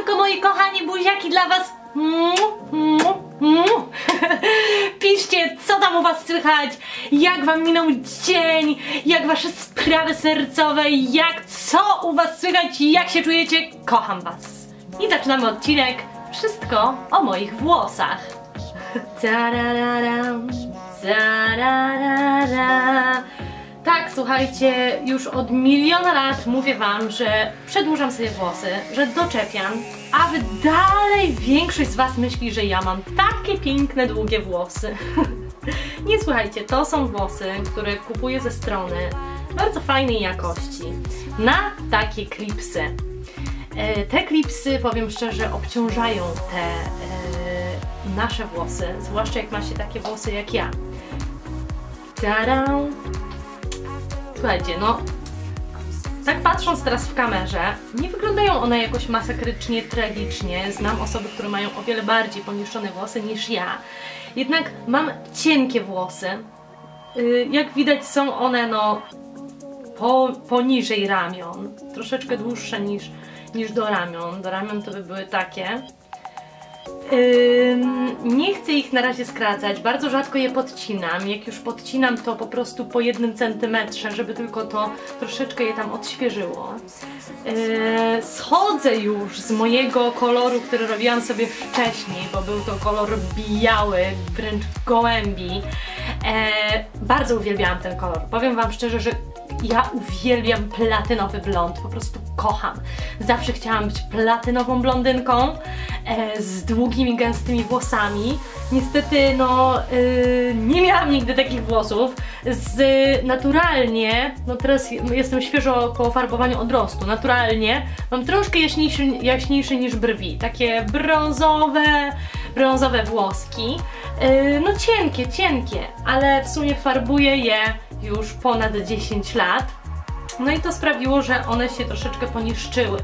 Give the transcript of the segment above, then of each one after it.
Siemanko moi kochani, buziaki dla was. Piszcie, co tam u was słychać, jak wam minął dzień, jak wasze sprawy sercowe, co u was słychać, jak się czujecie, kocham was. I zaczynamy odcinek Wszystko o moich włosach. Tak, słuchajcie, już od miliona lat mówię wam, że przedłużam sobie włosy, że doczepiam, a wy dalej większość z was myśli, że ja mam takie piękne, długie włosy. Nie, słuchajcie, to są włosy, które kupuję ze strony bardzo fajnej jakości na takie klipsy. Te klipsy, powiem szczerze, obciążają te nasze włosy, zwłaszcza jak ma się takie włosy jak ja. Tada! Słuchajcie, no tak patrząc teraz w kamerze, nie wyglądają one jakoś masakrycznie, tragicznie. Znam osoby, które mają o wiele bardziej poniszczone włosy niż ja. Jednak mam cienkie włosy. Jak widać, są one no poniżej ramion. Troszeczkę dłuższe niż do ramion. Do ramion to by były takie. Nie chcę ich na razie skracać, bardzo rzadko je podcinam. Jak już podcinam, to po prostu po 1 centymetrze, żeby tylko to troszeczkę je tam odświeżyło. Schodzę już z mojego koloru, który robiłam sobie wcześniej, bo był to kolor biały, wręcz gołębi. Bardzo uwielbiałam ten kolor. Powiem wam szczerze, że ja uwielbiam platynowy blond, po prostu kocham. Zawsze chciałam być platynową blondynką z długimi, gęstymi włosami. Niestety, no, nie miałam nigdy takich włosów. Naturalnie, no teraz jestem świeżo po farbowaniu odrostu, naturalnie mam troszkę jaśniejsze niż brwi. Takie brązowe włoski. No cienkie, ale w sumie farbuję je już ponad 10 lat. No i to sprawiło, że one się troszeczkę poniszczyły.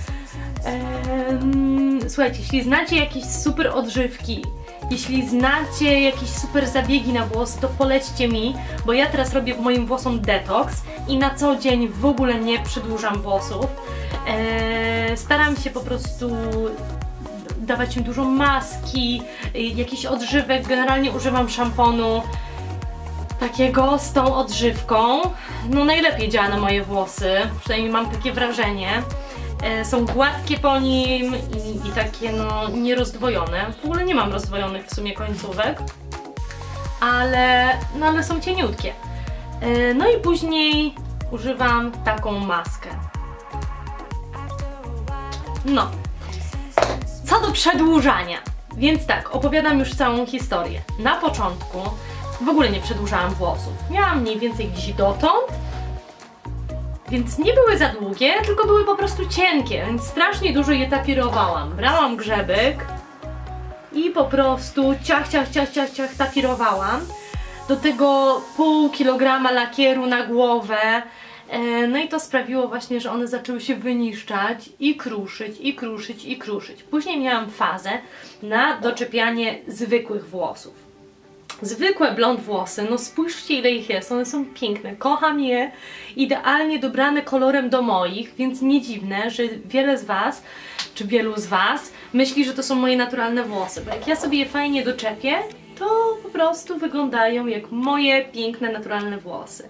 Słuchajcie, jeśli znacie jakieś super odżywki, jeśli znacie jakieś super zabiegi na włosy, to polećcie mi, bo ja teraz robię moim włosom detoks i na co dzień w ogóle nie przedłużam włosów. Staram się po prostu dawać im dużo maski, jakichś odżywek, generalnie używam szamponu takiego z tą odżywką. No najlepiej działa na moje włosy, przynajmniej mam takie wrażenie. Są gładkie po nim i takie no nierozdwojone. W ogóle nie mam rozdwojonych w sumie końcówek, ale są cieniutkie. No i później używam taką maskę. No, co do przedłużania, więc tak, opowiadam już całą historię. Na początku w ogóle nie przedłużałam włosów. Miałam mniej więcej gdzieś dotąd, więc nie były za długie, tylko były po prostu cienkie, więc strasznie dużo je tapirowałam. Brałam grzebyk i po prostu ciach tapirowałam. Do tego pół kilograma lakieru na głowę. No i to sprawiło właśnie, że one zaczęły się wyniszczać i kruszyć. Później miałam fazę na doczepianie zwykłych włosów. Zwykłe blond włosy, no spójrzcie ile ich jest, one są piękne, kocham je, idealnie dobrane kolorem do moich, więc nie dziwne, że wielu z was myśli, że to są moje naturalne włosy, bo jak ja sobie je fajnie doczepię, to po prostu wyglądają jak moje piękne, naturalne włosy.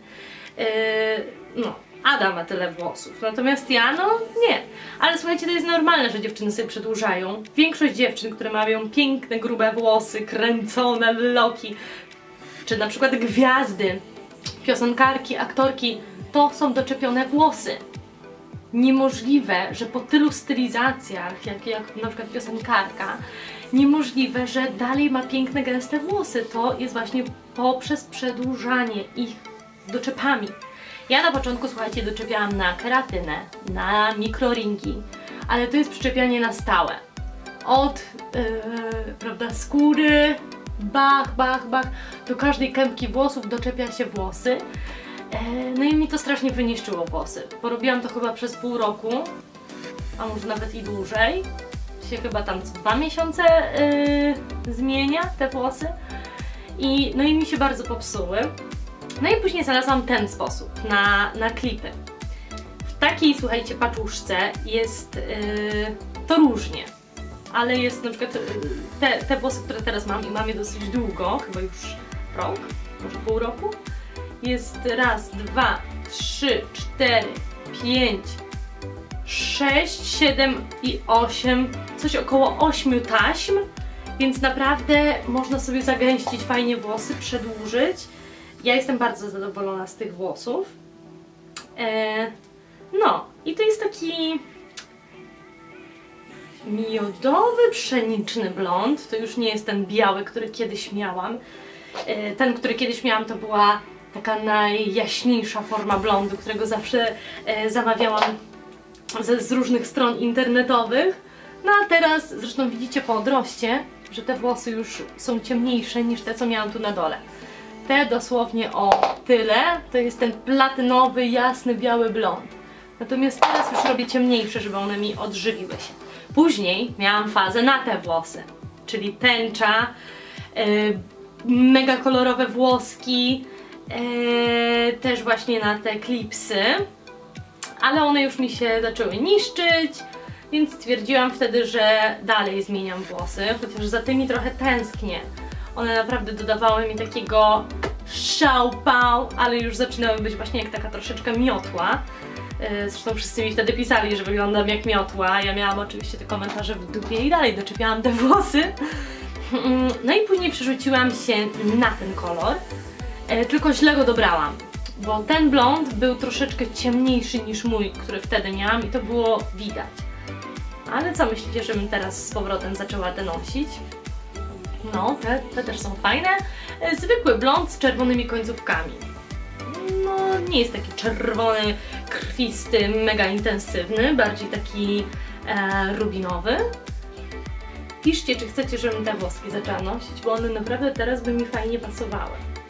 No, Ada ma tyle włosów, natomiast ja, no nie. Ale słuchajcie, to jest normalne, że dziewczyny sobie przedłużają. Większość dziewczyn, które mają piękne, grube włosy, kręcone loki, czy na przykład gwiazdy, piosenkarki, aktorki, to są doczepione włosy. Niemożliwe, że po tylu stylizacjach, jak na przykład piosenkarka, niemożliwe, że dalej ma piękne, gęste włosy. To jest właśnie poprzez przedłużanie ich doczepami. Ja na początku, słuchajcie, doczepiałam na keratynę, na mikroringi, ale to jest przyczepianie na stałe. Od prawda, skóry, bach, do każdej kępki włosów doczepia się włosy. No i mi to strasznie wyniszczyło włosy. Porobiłam to chyba przez pół roku, a może nawet i dłużej. Się chyba tam co 2 miesiące zmienia te włosy. No i mi się bardzo popsuły. No i później znalazłam ten sposób na klipy. W takiej, słuchajcie, paczuszce jest to różnie. Ale jest na przykład te włosy, które teraz mam i mam je dosyć długo, chyba już rok, może pół roku. Jest raz, 2, 3, 4, 5, 6, 7 i 8, coś około 8 taśm, więc naprawdę można sobie zagęścić fajnie włosy, przedłużyć. Ja jestem bardzo zadowolona z tych włosów. No i to jest taki miodowy, pszeniczny blond. To już nie jest ten biały, który kiedyś miałam. Ten, który kiedyś miałam, to była taka najjaśniejsza forma blondu, którego zawsze zamawiałam z różnych stron internetowych. No a teraz, zresztą widzicie po odroście, że te włosy już są ciemniejsze niż te, co miałam tu na dole. Te dosłownie o tyle, to jest ten platynowy, jasny, biały blond. Natomiast teraz już robię ciemniejsze, żeby one mi odżywiły się. Później miałam fazę na te włosy, czyli tęcza, mega kolorowe włoski, też właśnie na te klipsy, ale one już mi się zaczęły niszczyć, więc stwierdziłam wtedy, że dalej zmieniam włosy, chociaż za tymi trochę tęsknię. One naprawdę dodawały mi takiego szałpał, ale już zaczynały być właśnie jak taka troszeczkę miotła. Zresztą wszyscy mi wtedy pisali, że wyglądam jak miotła. Ja miałam oczywiście te komentarze w dupie i dalej doczepiałam te włosy. No i później przerzuciłam się na ten kolor, tylko źle go dobrałam, bo ten blond był troszeczkę ciemniejszy niż mój, który wtedy miałam i to było widać. Ale co myślicie, żebym teraz z powrotem zaczęła te nosić? No, te też są fajne. Zwykły blond z czerwonymi końcówkami. No, nie jest taki czerwony, krwisty, mega intensywny, bardziej taki rubinowy. Piszcie, czy chcecie, żebym te włoski zaczęła nosić, bo one naprawdę teraz by mi fajnie pasowały.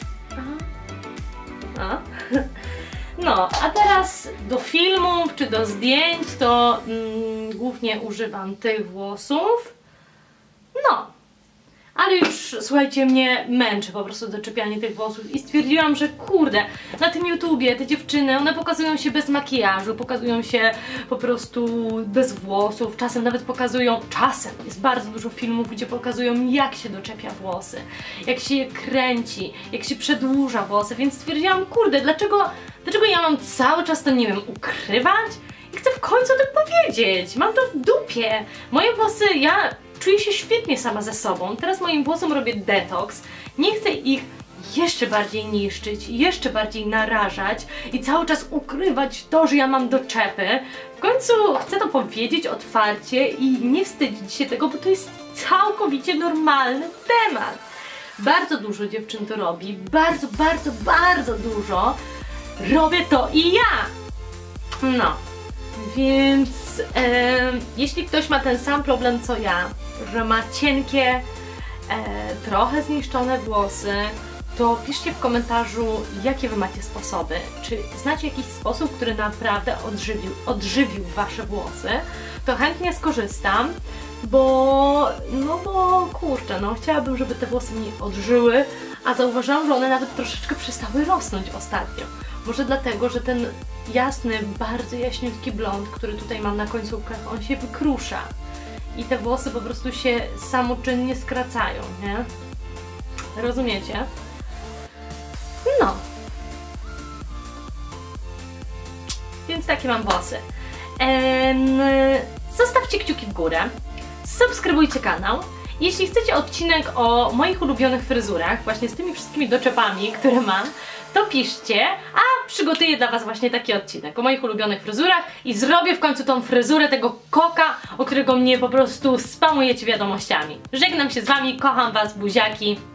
No, a teraz do filmów czy do zdjęć to głównie używam tych włosów. No, ale już, słuchajcie, mnie męczy po prostu doczepianie tych włosów i stwierdziłam, że kurde, na tym YouTubie te dziewczyny, one pokazują się bez makijażu, pokazują się po prostu bez włosów, czasem nawet pokazują, jest bardzo dużo filmów, gdzie pokazują, jak się doczepia włosy, jak się je kręci, jak się przedłuża włosy, więc stwierdziłam, kurde, dlaczego ja mam cały czas to, nie wiem, ukrywać? I chcę w końcu o tym powiedzieć, mam to w dupie. Moje włosy, ja czuję się świetnie sama ze sobą. Teraz moim włosom robię detoks. Nie chcę ich jeszcze bardziej niszczyć, jeszcze bardziej narażać i cały czas ukrywać to, że ja mam doczepy. W końcu chcę to powiedzieć otwarcie i nie wstydzić się tego, bo to jest całkowicie normalny temat. Bardzo dużo dziewczyn to robi. Bardzo, bardzo, bardzo dużo. Robię to i ja. No. Więc jeśli ktoś ma ten sam problem co ja, że ma cienkie, trochę zniszczone włosy, to piszcie w komentarzu, jakie wy macie sposoby. Czy znacie jakiś sposób, który naprawdę odżywił wasze włosy, to chętnie skorzystam, bo kurczę, chciałabym, żeby te włosy mi odżyły, a zauważyłam, że one nawet troszeczkę przestały rosnąć ostatnio. Może dlatego, że ten jasny, bardzo jaśniutki blond, który tutaj mam na końcówkach, on się wykrusza. I te włosy po prostu się samoczynnie skracają, nie? Rozumiecie? No. Więc takie mam włosy. Zostawcie kciuki w górę. Subskrybujcie kanał. Jeśli chcecie odcinek o moich ulubionych fryzurach, właśnie z tymi wszystkimi doczepami, które mam, to piszcie, a przygotuję dla was właśnie taki odcinek o moich ulubionych fryzurach i zrobię w końcu tą fryzurę tego koka, o którego mnie po prostu spamujecie wiadomościami. Żegnam się z wami, kocham was, buziaki.